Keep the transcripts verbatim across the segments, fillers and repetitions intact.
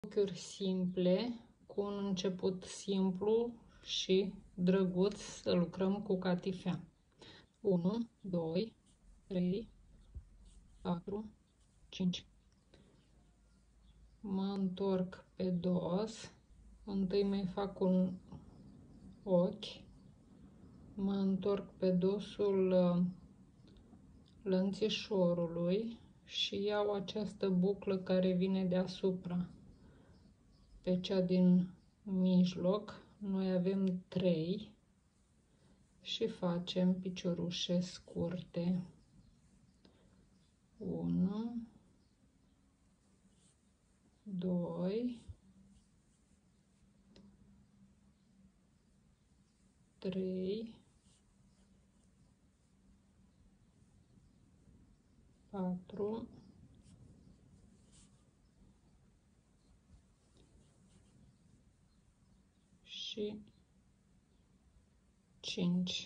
Ochiuri simple, cu un început simplu și drăguț, să lucrăm cu catifea. unu, doi, trei, patru, cinci. Mă întorc pe dos. Întâi mai fac un ochi. Mă întorc pe dosul lănțișorului și iau această buclă care vine deasupra. Pe cea din mijloc noi avem trei și facem piciorușe scurte. unu, doi, trei, patru, și cinci.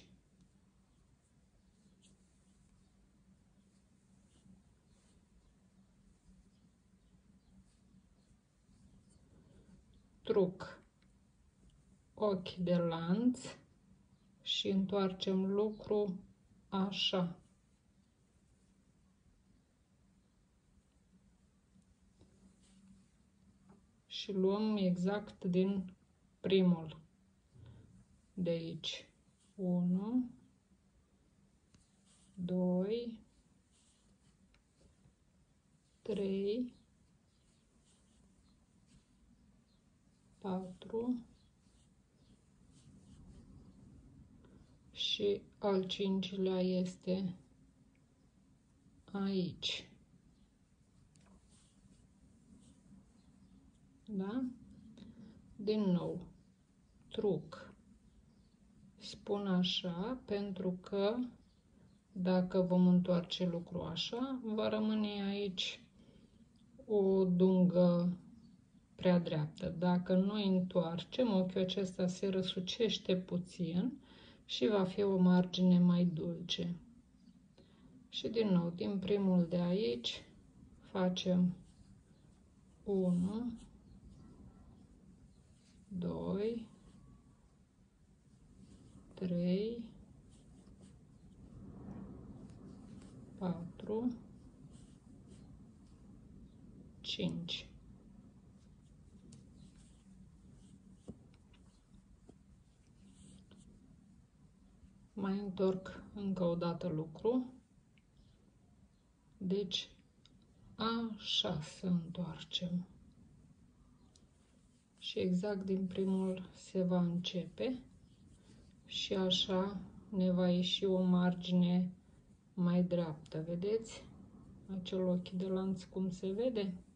Truc. Ochi de lanț și întoarcem lucru așa. Și luăm exact din primul. De aici. unu, doi, trei, patru și al cincilea este aici. Da? Din nou, truc. Spun așa pentru că dacă vom întoarce lucrul așa, va rămâne aici o dungă prea dreaptă. Dacă noi întoarcem, ochiul acesta se răsucește puțin și va fi o margine mai dulce. Și din nou, din primul de aici, facem unu, doi, trei, patru, cinci. Mai întorc încă o dată lucru. Deci, așa să întoarcem. Și exact din primul se va începe. Și așa ne va ieși o margine mai dreaptă. Vedeți? Acel ochi de lanț cum se vede?